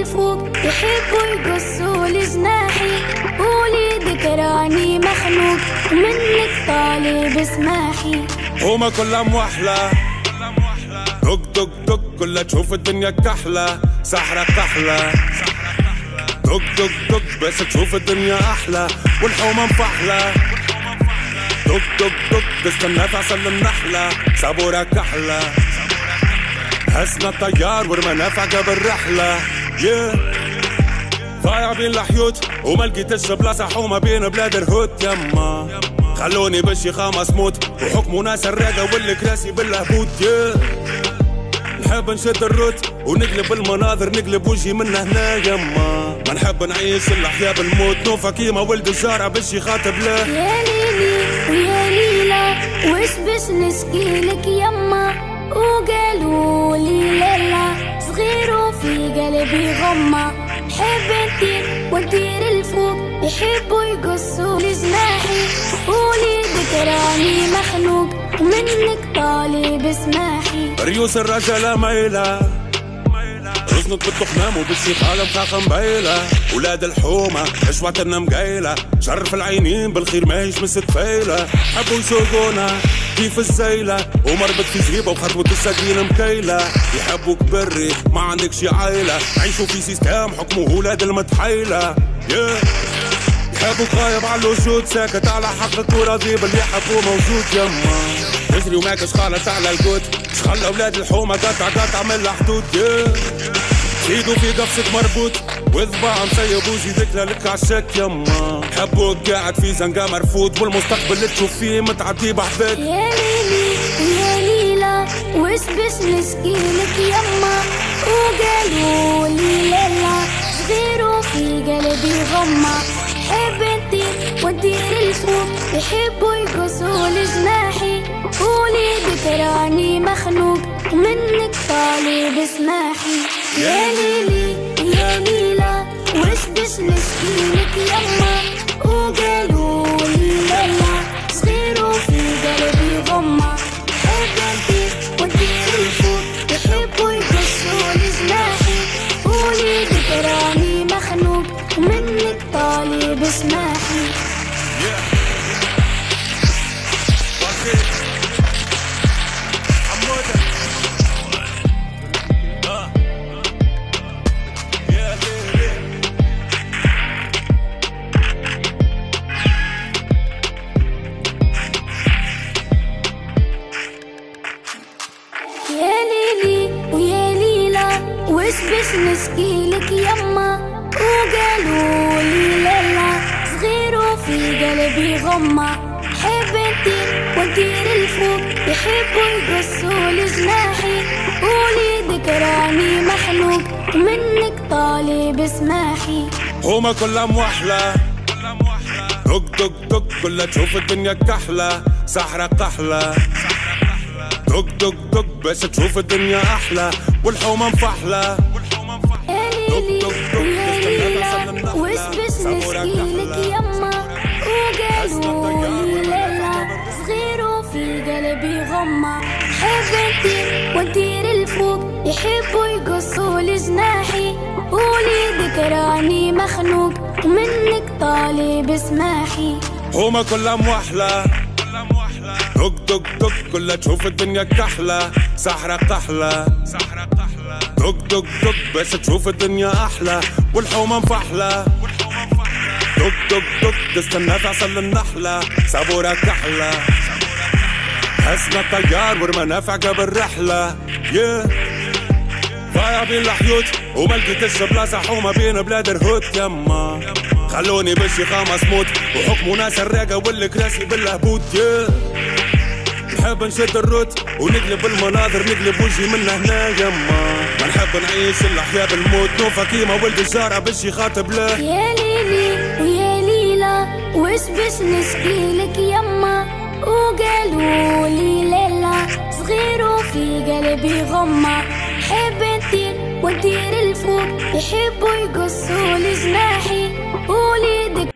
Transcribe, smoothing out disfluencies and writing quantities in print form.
الفوق يحبوا يقصوا لي جناحي، قولي ذكراني مخنوق ومنك طالب اسماحي. هما كلها موحلة دق دق دق كلها تشوف الدنيا كحلة، سحرة كحلة دق دق دق بس تشوف الدنيا أحلى والحومة مفحلة دق دق دق تستنى تعصل النحلة صابورة كحلة هزنا الطيار ورمانا في عقب الرحلة ضايع بين الحيوت وما لقيتش بلاصة حومة بين بلاد الهوت يما خلوني بالشيخة مسموت وحكموا ناس الراقة والكراسي بالهبوط نحب نشد الروت ونقلب المناظر نقلب وجهي من هنا يما ما نحب نعيش الأحياء بالموت نوفا كيما ولد الجارة بالشي خاطب له. يا ليلي ويا ليلى وش باش نشكيلك يما، وقالوا لي لالا صغير وفي قلبي غمة، نحب نطير ونطير الفوق يحبوا يقصوا لي جناحي، قولي ذكراني مخنوق ومنك طالب اسماحي. ريوس الرجالة مايلة رزنت بالتخمام وبالشيخة مخاخة مبايلة، ولاد الحومة اشواتنا مقايلة، شرف العينين بالخير ماهيش مسك فايلة، حبوا يسوقونا كيف الزيلة ومربط في زغيبة وخطوة السكينة مكيلة، يحبوك بري ما عندك شي عايلة، عيشوا في سيستام حكموا ولاد المتحيلة يحبوك غايب على الوجود ساكت على حقك وراضي باللي حبوه موجود يما تجري وماكش خالط على القوت شخلى اولاد الحومة قطع من الحدود زيدوا في قفصك مربوط وذباع مسيب وزيدك لك عالشك يما حبوك قاعد في زنقة مرفوض والمستقبل اللي تشوف فيه متعدي بحبك. يا ليلي ويا ليلى وش باش نشكيلك يما، وقالوا لي لالا صغير وفي قلبي غمة، نحب نطير ونطير الفوق يحبوا يقصوا لي جناحي، قولي ذكراني مخنوق ومنك طالب اسماحي. يا ليلي يا ليلى وش باش نشكيلك يما، وقالوا لي لالا صغير وفي قلبي غمة، نحب نطير ونطير الفوق يحبوا يقصوا لي جناحي، قولي ذكراني مخنوق ومنك طالب اسماحي. يا ليلي ويا ليلى وش باش نشكيلك يما، وقالوا لي لالا صغير وفي قلبي غمة، نحب نطير ونطير الفوق يحبوا يقصوا لي جناحي، قولي ذكراني مخنوق ومنك طالب اسماحي. هما كلها موحلة دق دق دق كلها تشوف الدنيا كحلة، سحرة كحلة دق دق دق بس تشوف الدنيا أحلى والحومة مفحلة. يا ليلي ويا ليلى وش باش نشكيلك يما، وقالوا لي لالا صغير وفي قلبي غمة، نحب نطير ونطير الفوق يحبوا يقصوا لي جناحي، قولي ذكراني مخنوق ومنك طالب اسماحي. هما كلها موحلة دق دق دق كلها تشوف الدنيا كحلة، سحرة كحلة دق دق دق بس تشوف الدنيا أحلى والحومة مفحلة دق دق دق تستنى تعصل النحلة صابورة كحلة هزنا الطيار ورمانا في عقب الرحلة ضايع بين الحيوت وما لقيتش بلاصة حومة بين بلاد الهوت يما خلوني بالشيخة مسموت وحكموا ناس الراقة والكراسي بالهبوط نحب نشد الروت ونقلب المناظر نقلب وجهي من هنا يما ما نحب نعيش الأحياء بالموت نوفا كيما ولد الجارة بالشي خاطب له. يا ليلي ويا ليلى وش باش نشكيلك يما، وقالوا لي لالا صغير وفي قلبي غمة، نحب نطير ونطير الفوق يحبوا يقصوا لي جناحي، قولي